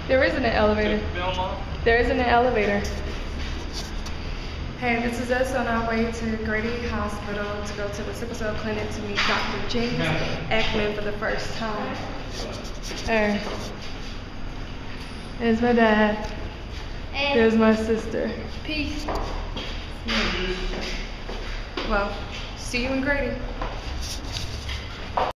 There isn't an elevator. There isn't an elevator. Hey, this is us on our way to Grady Hospital to go to the sickle cell clinic to meet Dr. James Ekman for the first time. There. There's my dad. There's my sister. Peace. Well, see you in Grady.